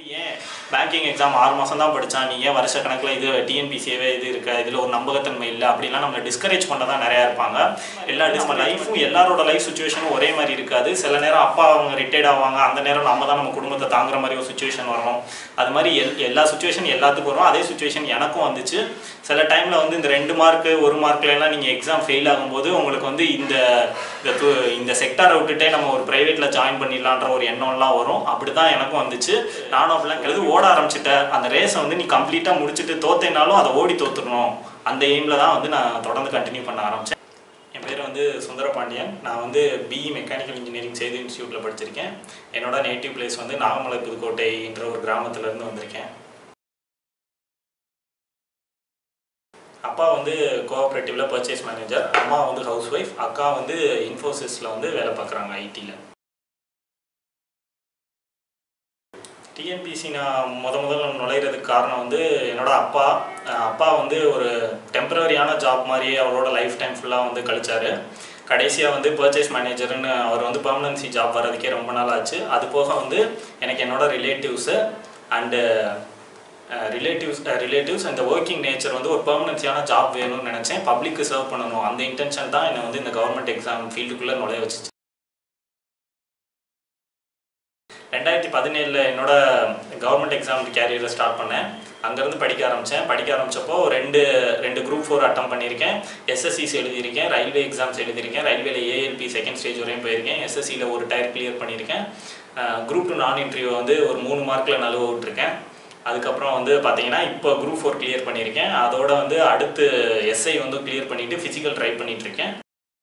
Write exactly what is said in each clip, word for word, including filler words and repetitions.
வந்து ஏன் banking exam ஆறு மாதம் தான் படித்தான், நீ ஏன் வருஷ கணக்கில் இது டிஎன்பிசிஏவே இது இருக்கா, இதில் ஒரு நம்பகத்தன்மை இல்லை அப்படிலாம் நம்மளை டிஸ்கரேஜ் பண்ண தான் நிறையா இருப்பாங்க. எல்லா நம்ம லைஃப்பும் எல்லாரோட லைஃப் சுச்சுவேஷனும் ஒரே மாதிரி இருக்காது. சில நேரம் அப்பா அவங்க ரிட்டையர்ட் ஆவாங்க, அந்த நேரம் நம்ம தான் நம்ம குடும்பத்தை தாங்குற மாதிரி ஒரு சுச்சுவேஷன் வரணும். அது மாதிரி எல் எல்லா சுச்சுவேஷன் எல்லாத்துக்கும் வரும். அதே சுச்சுவேஷன் எனக்கும் வந்துச்சு. சில டைமில் வந்து இந்த ரெண்டு மார்க்கு ஒரு மார்க்லாம் நீங்கள் எக்ஸாம் ஃபெயில் ஆகும்போது உங்களுக்கு வந்து இந்த இந்த செக்டாரை விட்டுட்டே நம்ம ஒரு ப்ரைவேட்டில் ஜாயின் பண்ணிடலான்ற ஒரு எண்ணம்லாம் வரும். அப்படி தான் எனக்கும் வந்துச்சு. நானும் அப்படிலாம் எழுது ஓட ஆரம்பிச்சிட்டேன். அந்த ரேஸை வந்து நீ கம்ப்ளீட்டாக முடிச்சுட்டு தோத்தேனாலும் அதை ஓடி தோத்துடணும், அந்த எய்மில் தான் வந்து நான் தொடர்ந்து கண்டினியூ பண்ண ஆரம்பித்தேன். என் பேர் வந்து சுந்தர பாண்டியன். நான் வந்து பிஇ மெக்கானிக்கல் இன்ஜினியரிங் சேது இன்ஸ்டியூட்டில் படிச்சிருக்கேன். என்னோட நேட்டிவ் பிளேஸ் வந்து நாகமலை புதுக்கோட்டை என்ற ஒரு கிராமத்துலேருந்து வந்திருக்கேன். அப்பா வந்து கோஆப்ரேட்டிவ்ல பர்ச்சேஸ் மேனேஜர், அம்மா வந்து ஹவுஸ் ஒய்ஃப், அக்கா வந்து இன்ஃபோசிஸில் வந்து வேலை பார்க்குறாங்க ஐடியில். டிஎன்பிசி நான் முத முதல்ல நுழையிறதுக்கு காரணம் வந்து என்னோட அப்பா அப்பா வந்து ஒரு டெம்பரரியான ஜாப் மாதிரியே அவரோட லைஃப் டைம் ஃபுல்லாக வந்து கழிச்சார். கடைசியாக வந்து பர்ச்சேஸ் மேனேஜர்னு அவர் வந்து பெர்மனன்சி ஜாப் வர்றதுக்கே ரொம்ப நாள் ஆச்சு. அது போக வந்து எனக்கு என்னோட ரிலேட்டிவ்ஸு அண்டு ரிலேட்டிவ்ஸ் ரிலேட்டிவ்ஸ் அந்த ஒர்க்கிங் நேச்சர் வந்து ஒரு பெர்மனன்சியான ஜாப் வேணும்னு நினச்சேன். பப்ளிக்கு சர்வ் பண்ணணும், அந்த இன்டென்ஷன் தான் என்னை வந்து இந்த கவர்மெண்ட் எக்ஸாம் ஃபீல்டுக்குள்ளே நுழைய வச்சுச்சு. ரெண்டாயிரத்தி பதினேழில் என்னோட கவர்மெண்ட் எக்ஸாம் கேரியரை ஸ்டார்ட் பண்ணேன். அங்கேருந்து படிக்க ஆரம்பித்தேன். படிக்க ஆரம்பித்தப்போ ரெண்டு ரெண்டு குரூப் ஃபோர் அட்டம் பண்ணியிருக்கேன். எஸ்எஸ்சிஸ் எழுதியிருக்கேன், ரயில்வே எக்ஸாம்ஸ் எழுதியிருக்கேன். ரயில்வேல ஏஎல்பி செகண்ட் ஸ்டேஜ் வரையும் போயிருக்கேன். எஸ்எஸ்சியில் ஒரு டயர் கிளியர் பண்ணியிருக்கேன். குரூப் டூ நான் இன்டர்வியூ வந்து ஒரு மூணு மார்க்கில் நழுவ விட்டுருக்கேன். அதுக்கப்புறம் வந்து பார்த்தீங்கன்னா இப்போ குரூப் ஃபோர் கிளியர் பண்ணியிருக்கேன். அதோட வந்து அடுத்து எஸ்ஐ வந்து கிளியர் பண்ணிவிட்டு ஃபிசிக்கல் ட்ரை பண்ணிகிட்ருக்கேன்.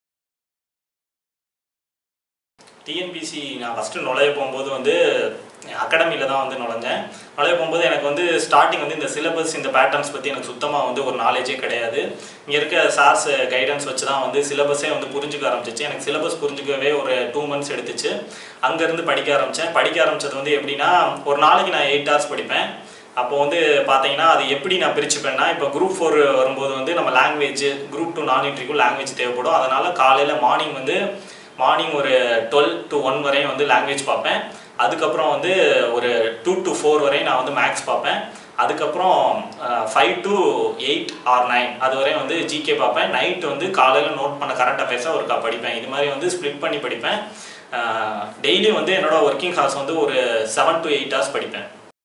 டிஎன்பிசி நான் ஃபஸ்ட்டு நுழைய போகும்போது வந்து அகாடமியில் தான் வந்து நுழைஞ்சேன். நுழைய போகும்போது எனக்கு வந்து ஸ்டார்டிங் வந்து இந்த சிலபஸ் இந்த பேட்டர்ன்ஸ் பற்றி எனக்கு சுத்தமாக வந்து ஒரு நாலேஜே கிடையாது. இங்கே இருக்க சார்ஸ் கைடன்ஸ் வச்சு தான் வந்து சிலபஸே வந்து புரிஞ்சுக்க ஆரம்பிச்சிச்சு. எனக்கு சிலபஸ் புரிஞ்சுக்கவே ஒரு டூ மந்த்ஸ் எடுத்துச்சு. அங்கேருந்து படிக்க ஆரம்பித்தேன். படிக்க ஆரம்பித்தது வந்து எப்படின்னா, ஒரு நாளைக்கு நான் எயிட் ஹவர்ஸ் படிப்பேன். அப்போ வந்து பார்த்தீங்கன்னா அது எப்படி நான் பிரிச்சுப்பேன்னா, இப்போ குரூப் ஃபோர் வரும்போது வந்து நம்ம லாங்குவேஜ், குரூப் டூ நான் இன்ட்ரிக்கும் லாங்குவேஜ் தேவைப்படும். அதனால் காலையில் மார்னிங் வந்து மார்னிங் ஒரு டுவெல் டு ஒன் வரையும் வந்து லாங்குவேஜ் பார்ப்பேன். அதுக்கப்புறம் வந்து ஒரு டூ டு ஃபோர் வரையும் நான் வந்து மேக்ஸ் பார்ப்பேன். அதுக்கப்புறம் five to eight or nine அது வரையும் வந்து ஜிகே பார்ப்பேன். நைட்டு வந்து காலையில் நோட் பண்ண கரண்ட் அஃபேர்ஸாக ஒருக்கா படிப்பேன். இது மாதிரி வந்து ஸ்ப்ளிட் பண்ணி படிப்பேன். டெய்லியும் வந்து என்னோட ஒர்க்கிங் ஹார்ஸ் வந்து ஒரு செவன் டு எயிட் ஹவர்ஸ் படிப்பேன்.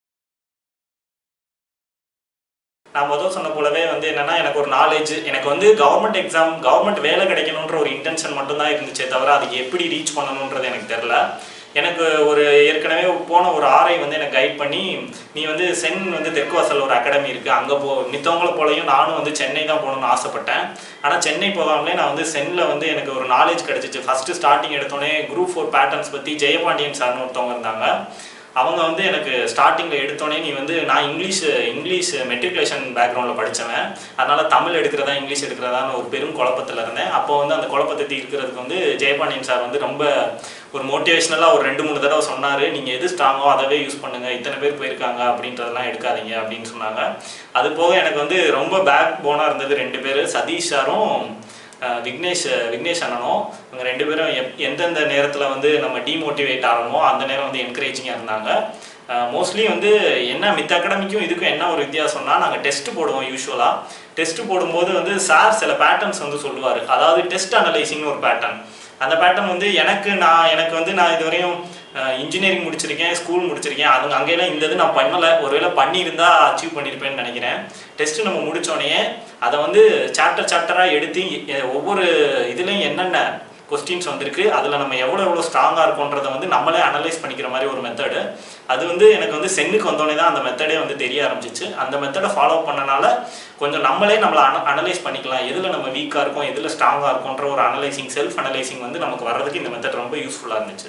நான் முதல் சொன்ன போலவே வந்து என்னென்னா, எனக்கு ஒரு நாலேஜ், எனக்கு வந்து கவர்மெண்ட் எக்ஸாம் கவர்மெண்ட் வேலை கிடைக்கணுன்ற ஒரு இன்டென்ஷன் மட்டும்தான் இருந்துச்சே தவிர அதுக்கு எப்படி ரீச் பண்ணணுன்றது எனக்கு தெரில. எனக்கு ஒரு ஏற்கனவே போன ஒரு ஆரை வந்து எனக்கு கைட் பண்ணி, நீ வந்து சென் வந்து தெற்கு வாசல் ஒரு அகாடமி இருக்குது, அங்கே போ, மித்தவங்கள போலையும் நானும் வந்து சென்னை தான் போகணுன்னு ஆசைப்பட்டேன். ஆனால் சென்னை போகாமலே நான் வந்து சென்னில் வந்து எனக்கு ஒரு நாலேஜ் கிடச்சிச்சு. ஃபஸ்ட்டு ஸ்டார்டிங் எடுத்தோடனே குரூப் ஃபோர் பேட்டர்ன்ஸ் பற்றி ஜெயபாண்டியன் சார்னு ஒருத்தவங்க இருந்தாங்க. அவங்க வந்து எனக்கு ஸ்டார்டிங்கில் எடுத்தோடனே, நீ வந்து நான் இங்கிலீஷ் இங்கிலீஷ் மெட்ரிகுலேஷன் பேக்ரவுண்டில் படித்தவன், அதனால் தமிழ் எடுக்கிறதா இங்கிலீஷ் எடுக்கிறதான்னு ஒரு பெரும் குழப்பத்தில் இருந்தேன். அப்போ வந்து அந்த குழப்பத்தை தீர்க்கிறதுக்கு வந்து ஜெயபாண்டியன் சார் வந்து ரொம்ப ஒரு மோட்டிவேஷ்னலாக ஒரு ரெண்டு மூணு தடவை சொன்னார். நீங்கள் எது ஸ்ட்ராங்கோ அதவே யூஸ் பண்ணுங்கள், இத்தனை பேர் போயிருக்காங்க அப்படின்றதெல்லாம் எடுக்காதீங்க அப்படின்னு சொன்னாங்க. அது போக எனக்கு வந்து ரொம்ப பேக் போனாக இருந்தது ரெண்டு பேர், சதீஷ் சாரும் விக்னேஷ் விக்னேஷ் அண்ணனும். இவங்க ரெண்டு பேரும் எப் எந்தெந்த நேரத்தில் வந்து நம்ம டிமோட்டிவேட் ஆகிறோமோ அந்த நேரம் வந்து என்கரேஜிங்காக இருந்தாங்க. மோஸ்ட்லி வந்து என்ன மித்த அகாடமிக்கும் இதுக்கும் என்ன ஒரு வித்தியாசம்னா, நாங்கள் டெஸ்ட்டு போடுவோம். யூஸ்வலாக டெஸ்ட்டு போடும்போது வந்து சார் சில பேட்டர்ன்ஸ் வந்து சொல்லுவார். அதாவது டெஸ்ட் அனலைசிங்னு ஒரு பேட்டர்ன். அந்த பேட்டர்ன் வந்து எனக்கு நான் எனக்கு வந்து நான் இதுவரையும் இன்ஜினியரிங் முடிச்சிருக்கேன், ஸ்கூல் முடிச்சிருக்கேன். அது அங்கேலாம் இந்த இது நான் பண்ணலை. ஒருவேளை பண்ணியிருந்தா அச்சீவ் பண்ணியிருப்பேன்னு நினைக்கிறேன். டெஸ்ட்டு நம்ம முடித்தோடனே அதை வந்து சாப்டர் சாப்டராக எடுத்து ஒவ்வொரு இதுலேயும் என்னென்ன கொஸ்டின்ஸ் வந்திருக்கு, அதில் நம்ம எவ்வளோ எவ்வளோ ஸ்ட்ராங்காக இருக்கோன்றதை வந்து நம்மளே அனலைஸ் பண்ணிக்கிற மாதிரி ஒரு மெத்தடு. அது வந்து எனக்கு வந்து சென்னுக்கு வந்தோடனே தான் அந்த மெத்தடே வந்து தெரிய ஆரம்பிச்சிச்சு. அந்த மெத்தடை ஃபாலோ பண்ணனால கொஞ்சம் நம்மளே நம்மளை அன அனலைஸ் பண்ணிக்கலாம், எதில் நம்ம வீக்காக இருக்கோம், எதில் ஸ்ட்ராங்காக இருக்கோன்ற ஒரு அனலைசிங், செல்ஃப் அனலைசிங் வந்து நமக்கு வர்றதுக்கு இந்த மெத்தட் ரொம்ப யூஸ்ஃபுல்லாக இருந்துச்சு.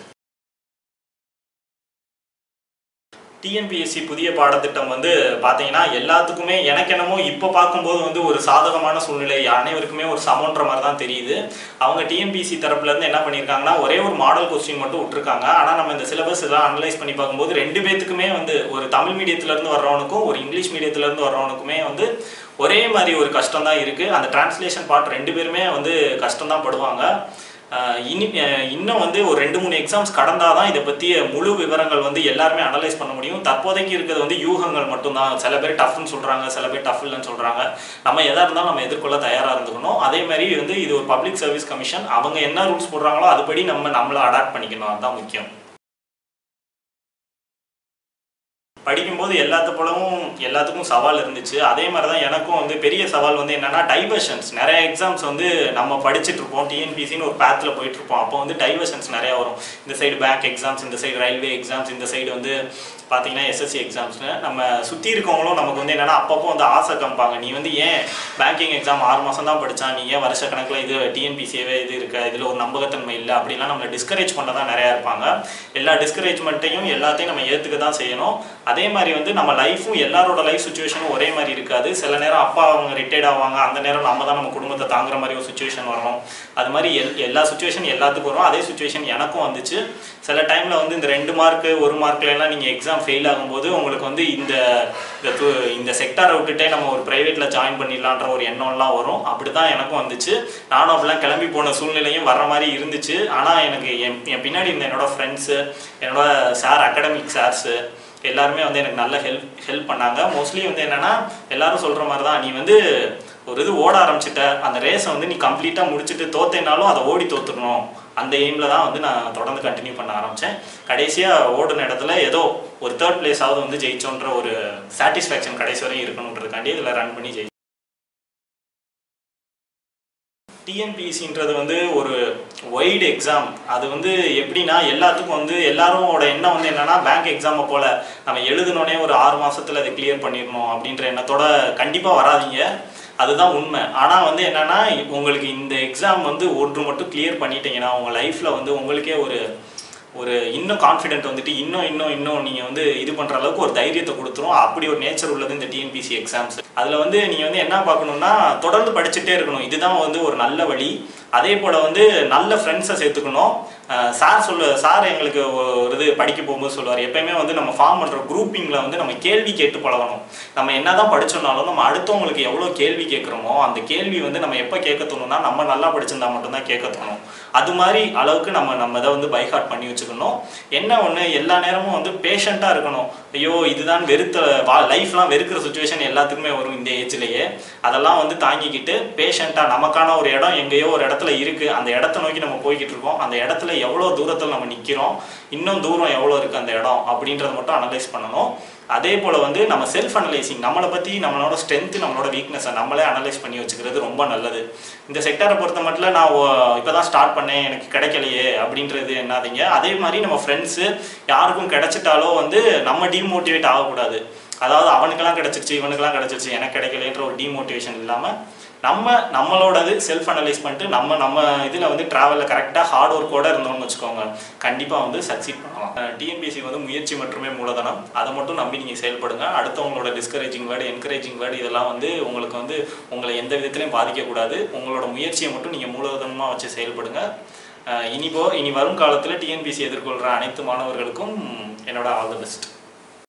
டிஎன்பிஎஸ்சி புதிய பாடத்திட்டம் வந்து பார்த்தீங்கன்னா எல்லாத்துக்குமே எனக்கு என்னமோ இப்போ பார்க்கும்போது வந்து ஒரு சாதகமான சூழ்நிலை, அனைவருக்குமே ஒரு சமன்ற மாதிரி தான் தெரியுது. அவங்க டிஎன்பிஎஸ்சி தரப்புலேருந்து என்ன பண்ணியிருக்காங்கன்னா, ஒரே ஒரு மாடல் கொஸ்டின் மட்டும் விட்டுருக்காங்க. ஆனால் நம்ம இந்த சிலபஸ் எல்லாம் அனலைஸ் பண்ணி பார்க்கும்போது ரெண்டு பேத்துக்குமே வந்து ஒரு தமிழ் மீடியத்துலேருந்து வர்றவனுக்கும் ஒரு இங்கிலீஷ் மீடியத்துலேருந்து வர்றவனுக்குமே வந்து ஒரே மாதிரி ஒரு கஷ்டம் தான் இருக்குது. அந்த டிரான்ஸ்லேஷன் பார்ட் ரெண்டு பேருமே வந்து கஷ்டம் தான் படுவாங்க. இனி இன்னும் வந்து ஒரு ரெண்டு மூணு எக்ஸாம்ஸ் கடந்தால் தான் இதை பற்றிய முழு விவரங்கள் வந்து எல்லாருமே அனலைஸ் பண்ண முடியும். தற்போதைக்கு இருக்கிறது வந்து யூகங்கள் மட்டும்தான். சில பேர் டஃப்னு சொல்கிறாங்க, சில பேர் டஃப் இல்லைன்னு சொல்கிறாங்க. நம்ம எதாக இருந்தாலும் நம்ம எதிர்கொள்ள தயாராக இருந்துக்கணும். அதே மாதிரி வந்து இது ஒரு பப்ளிக் சர்வீஸ் கமிஷன், அவங்க என்ன ரூல்ஸ் போடுறாங்களோ அதுபடி நம்ம நம்மளை அடாப்ட் பண்ணிக்கணும். அதுதான் முக்கியம். படிக்கும்போது எல்லாத்த போலவும் எல்லாத்துக்கும் சவால் இருந்துச்சு. அதே மாதிரி தான் எனக்கும் வந்து பெரிய சவால் வந்து என்னென்னா டைவர்ஷன்ஸ். நிறைய எக்ஸாம்ஸ் வந்து நம்ம படிச்சுட்டு இருப்போம், டிஎன்பிசின்னு ஒரு பேத்தில் போயிட்டுருப்போம். அப்போ வந்து டைவர்ஷன்ஸ் நிறையா வரும். இந்த சைடு பேங்க் எக்ஸாம்ஸ், இந்த சைடு ரயில்வே எக்ஸாம்ஸ், இந்த சைடு வந்து பார்த்தீங்கன்னா எஸ்எஸ்சி எக்ஸாம்ஸ்னு. நம்ம சுற்றி இருக்கவங்களும் நமக்கு வந்து என்னென்னா அப்பப்போ வந்து ஆசை காமிப்பாங்க. நீ வந்து ஏன் பேங்கிங் எக்ஸாம் ஆறு மாதம் தான் படித்தான், நீ ஏன் வருஷ கணக்கில் இது டிஎன்பிசியவே இது இருக்க, இதில் ஒரு நம்பகத்தன்மை இல்லை அப்படிலாம் நம்மளை டிஸ்கரேஜ் பண்ண தான் நிறையா இருப்பாங்க. எல்லா டிஸ்கரேஜ்மெண்ட்டையும் எல்லாத்தையும் நம்ம ஏற்றுக்க தான் செய்யணும். அதே மாதிரி வந்து நம்ம லைஃப்பும் எல்லாரோட லைஃப் சுச்சுவேஷனும் ஒரே மாதிரி இருக்காது. சில நேரம் அப்பா அவங்க ரிட்டையர்ட் ஆவாங்க, அந்த நேரம் நம்ம தான் நம்ம குடும்பத்தை தாங்குற மாதிரி ஒரு சுச்சுவேஷன் வரும். அது மாதிரி எல் எல்லா சுச்சுவேஷன் எல்லாத்துக்கும் வரும். அதே சுச்சுவேஷன் எனக்கும் வந்துச்சு. சில டைமில் வந்து இந்த ரெண்டு மார்க்கு ஒரு மார்க்லாம் நீங்கள் எக்ஸாம் ஃபெயில் ஆகும்போது உங்களுக்கு வந்து இந்த இந்த செக்டாரை விட்டுட்டே நம்ம ஒரு ப்ரைவேட்டில் ஜாயின் பண்ணிடலான்ற ஒரு எண்ணம்லாம் வரும். அப்படி தான் எனக்கும் வந்துச்சு. நானும் அப்படிலாம் கிளம்பி போன சூழ்நிலையும் வர்ற மாதிரி இருந்துச்சு. ஆனால் எனக்கு என் என் பின்னாடி இருந்த என்னோடய ஃப்ரெண்ட்ஸு, என்னோட சார், அகாடமிக் சார்ஸு எல்லாருமே வந்து எனக்கு நல்ல ஹெல்ப் ஹெல்ப் பண்ணாங்க. மோஸ்ட்லி வந்து என்னென்னா எல்லாரும் சொல்கிற மாதிரி தான், நீ வந்து ஒரு இது ஓட ஆரம்பிச்சிட்ட, அந்த ரேஸை வந்து நீ கம்ப்ளீட்டாக முடிச்சுட்டு தோத்தேனாலும் அதை ஓடி தோத்துடணும், அந்த எய்மில் தான் வந்து நான் தொடர்ந்து கண்டினியூ பண்ண ஆரம்பித்தேன். கடைசியாக ஓடின இடத்துல ஏதோ ஒரு தேர்ட் பிளேஸாவது வந்து ஜெயிச்சோன்ற ஒரு சாட்டிஸ்ஃபேக்ஷன் கடைசி வரையும் இருக்கணுன்றதுக்காண்டி இதில் ரன் பண்ணி ஜெயி. டிஎன்பிஎஸ்சின்றது வந்து ஒரு வைடு எக்ஸாம். அது வந்து எப்படின்னா எல்லாத்துக்கும் வந்து எல்லாரோட எண்ணம் வந்து என்னென்னா பேங்க் எக்ஸாமை போல் நம்ம எழுதினோடனே ஒரு ஆறு மாதத்தில் அதை கிளியர் பண்ணிடணும் அப்படின்ற எண்ணத்தோட கண்டிப்பாக வராதிங்க. அதுதான் உண்மை. ஆனால் வந்து என்னென்னா உங்களுக்கு இந்த எக்ஸாம் வந்து ஒன்று மட்டும் கிளியர் பண்ணிட்டீங்கன்னா உங்கள் லைஃப்பில் வந்து உங்களுக்கே ஒரு ஒரு இன்னும் கான்ஃபிடென்ட் வந்துட்டு இன்னும் இன்னும் இன்னும் நீங்கள் வந்து இது பண்ணுற அளவுக்கு ஒரு தைரியத்தை கொடுத்துரும். அப்படி ஒரு நேச்சர் உள்ளது இந்த டிஎன்பிசி எக்ஸாம்ஸ். அதில் வந்து நீங்கள் வந்து என்ன பார்க்கணுன்னா தொடர்ந்து படிச்சுட்டே இருக்கணும். இதுதான் வந்து ஒரு நல்ல வழி. அதே போல் வந்து நல்ல ஃப்ரெண்ட்ஸை சேர்த்துக்கணும். சார் சொல்ல சார் எங்களுக்கு ஒரு இது படிக்க போகும்போது சொல்லுவார், எப்பயுமே வந்து நம்ம ஃபார்ம் பண்ணுற குரூப்பிங்கில் வந்து நம்ம கேள்வி கேட்டு பழகணும். நம்ம என்ன தான் படித்தோம்னாலும் நம்ம அடுத்தவங்களுக்கு எவ்வளோ கேள்வி கேட்குறோமோ அந்த கேள்வி வந்து நம்ம எப்போ கேட்க தோணும்னா நம்ம நல்லா படிச்சிருந்தா மட்டும்தான் கேட்க தோணும். அது மாதிரி அளவுக்கு நம்ம நம்ம இதை வந்து பைஹார்ட் பண்ணி வச்சுக்கணும். என்ன ஒன்று, எல்லா நேரமும் வந்து பேஷண்ட்டாக இருக்கணும். ஐயோ இதுதான் வெறுத்த வா லைஃப்லாம் வெறுக்கிற சுச்சுவேஷன் எல்லாத்துக்குமே வரும் இந்த ஏஜ்லேயே. அதெல்லாம் வந்து தாங்கிக்கிட்டு பேஷண்ட்டாக நமக்கான ஒரு இடம் எங்கேயோ ஒரு இடத்துல இருக்குது, அந்த இடத்த நோக்கி நம்ம போய்கிட்டு இருக்கோம். அந்த இடத்துல எவ்வளோ தூரத்தில் நம்ம நிற்கிறோம், இன்னும் தூரம் எவ்வளோ இருக்குது அந்த இடம் அப்படின்றத மட்டும் அனலைஸ் பண்ணணும். அதே போல் வந்து நம்ம செல்ஃப் அனலைசிங், நம்மளை பற்றி நம்மளோட ஸ்ட்ரென்த்து நம்மளோட வீக்னஸை நம்மளே அனலைஸ் பண்ணி வச்சுக்கிறது ரொம்ப நல்லது. இந்த செக்டாரை பொறுத்த மட்டும் நான் இப்போ தான் ஸ்டார்ட் பண்ணேன் எனக்கு கிடைக்கலையே அப்படின்றது என்னாதீங்க. அதே மாதிரி நம்ம ஃப்ரெண்ட்ஸு யாருக்கும் கிடைச்சிட்டாலோ வந்து நம்ம டீமோட்டிவேட் ஆகக்கூடாது. அதாவது அவனுக்கெல்லாம் கிடச்சிருச்சு இவனுக்கெல்லாம் கிடச்சிருச்சு எனக்கு கிடைக்கலன்ற ஒரு டீமோட்டிவேஷன் இல்லாமல் நம்ம நம்மளோடது செல்ஃப் அனலைஸ் பண்ணிட்டு நம்ம நம்ம இதில் வந்து ட்ராவலில் கரெக்டாக ஹார்ட் ஒர்க்கோடு இருந்தோம்னு வச்சுக்கோங்க, கண்டிப்பாக வந்து சக்சீட் பண்ணலாம். டிஎன்பிஎஸ்சி வந்து முயற்சி மட்டுமே மூலதனம். அதை மட்டும் நம்பி நீங்கள் செயல்படுங்க. அடுத்தவங்களோட டிஸ்கரேஜிங் வேர்டு, என்கரேஜிங் வேர்டு இதெல்லாம் வந்து உங்களுக்கு வந்து உங்களை எந்த விதத்துலையும் பாதிக்கக்கூடாது. உங்களோட முயற்சியை மட்டும் நீங்கள் மூலதனமாக வச்சு செயல்படுங்க. இனிப்போ இனி வரும் காலத்தில் டிஎன்பிஎஸ்சி எதிர்கொள்கிற அனைத்து மாணவர்களுக்கும் என்னோட ஆல் தி பெஸ்ட்.